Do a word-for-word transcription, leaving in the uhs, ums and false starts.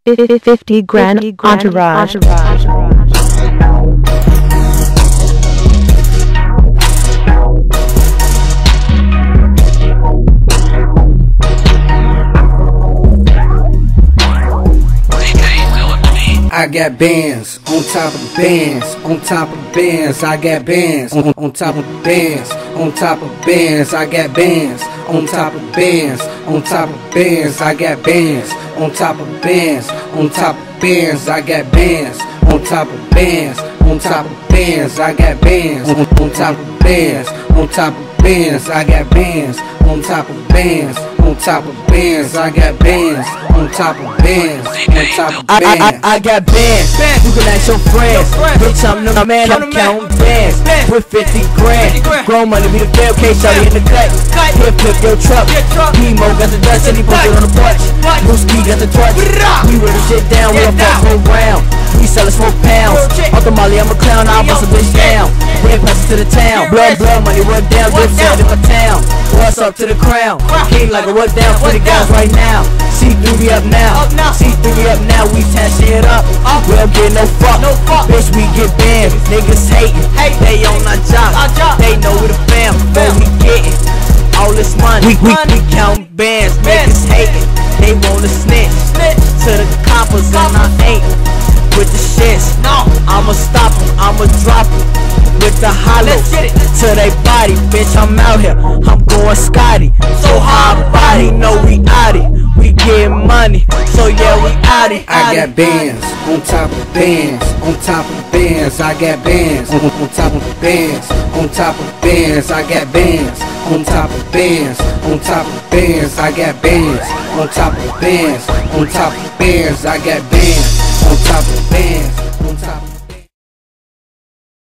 fifty grand entourage. I got bands on top of bands, on top of bands. I got bands on, on top of bands, on top of bands. I got bands on top of bands, on top of bands. I got bands on top of bands, on top of bands. I got bands on top of bands, on top of bands. I got bands on, on top of bands, on top of bands. I got bands on top of bands, on top of bands. I got bands on top of bands, on top of bands. I, I, I got bands, you can ask your friends. Bitch, I'm the man, I'm counting bands with fifty grand. Grown money, be the fair case, shawty in the cut. Here, flip your truck. Emo got the dust and he put it on the bunch. Booski got the torch. We roll the shit down, we don't fuck go round. We sellin' smoke pounds. Off the molly, I'm a clown, I'll bust a bitch down. Red passes to the town. Blood, blood, money, run down, dip down in my town. What's up to the crown? King like a what down for the guys right now. C three up now. C three up now, we tie shit up. We don't get no fuck. Bitch, we get banned. Niggas hatin'. They on our job. They know we the fam. But we gettin' all this money. We, we, we countin' bands. Niggas hatin'. They wanna snitch to the coppers and I ain't with the shits. No, I'ma stop them, I'ma drop them with the hollow to they body. Bitch, I'm out here, I'm going Scotty. So high body, know we outie. We getting money, so yeah, we outie. I got bands on top of bands, on top of bands. I got bands on, on top of bands, on top of bands. I got bands on top of bands, on top of bands. I got bands on top of bands, on top of bands. I got bands on top of